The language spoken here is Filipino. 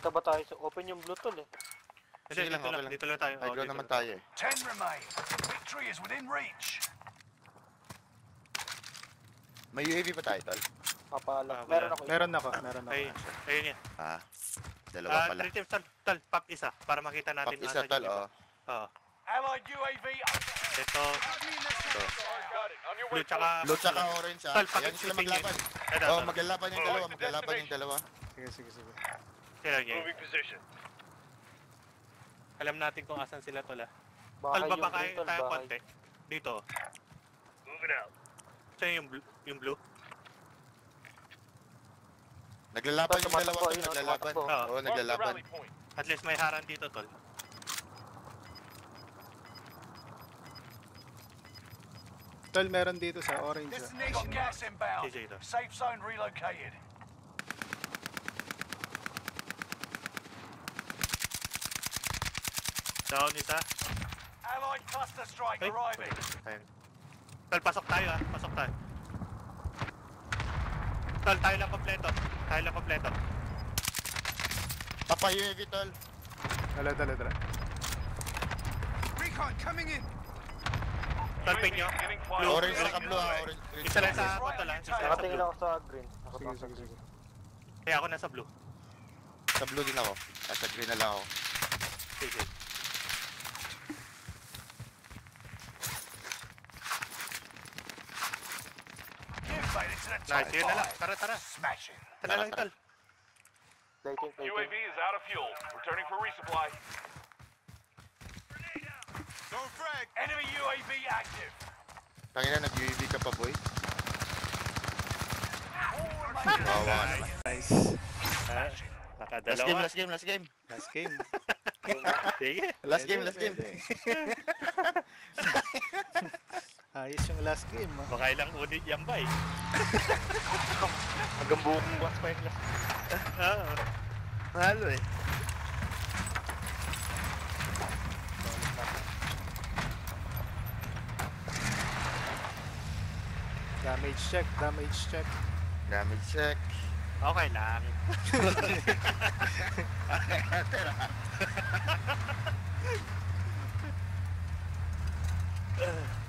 Dito ba tayo? Open yung blue tol eh. Sige lang, okay lang. Dito lang tayo. High ground naman tayo eh. 10 remain. Victory is within reach. May UAV pa tayo, tol? Papala. Meron ako. Ayun yan. Dalawa pala. 3 teams, tol. Pop isa. Para makita natin. Pop isa, tol, oo. Allied UAV. Ito. Blue tsaka orange, Tol, ayan sila maglaban. Maglalaban yung dalawa. Sige. Sila niya. Alam natin kung asan sila, tol, Bahay Tol, baba tayo bahay. konti. Dito. Moving out. Saan yung blue? Naglalaban yung dalawa, tol, Tumatakbo, naglalaban. tumatakbo. Oo, naglalaban. At least may harang dito, tol. Tol, meron dito sa orange. Got gas inbound. CJ ito. Safe zone relocated. Down isa. Allied cluster strike arriving. Ayun. Tol, pasok tayo pasok tayo. Tol, tayo lang kompleto. Papa UAV, tol. Dala. Recon coming in. Tol, ping nyo. Orange lang blue, orange. Isa lang sa tol, isa lang sa Nakatingin blue. ako sa green. Sige. Kaya ako nasa blue. Sa blue din ako. Sa green na lang ako. Sige. Invited to the top Nice, yun na lang. 5. Tara. Smashing. Tara lang, tol. Plating. UAV is out of fuel. Returning for resupply. Enemy UAV active. Tangina, nag-UAV ka pa, boy. Nice. Nakadalawa. Last game. Last game. Sige. Last game. Ayos yung last game. Baka ilang unit yan ba eh. Hanggang buong buwas pa yung last. Mahalo eh. Damage check. Okay lang. Tara.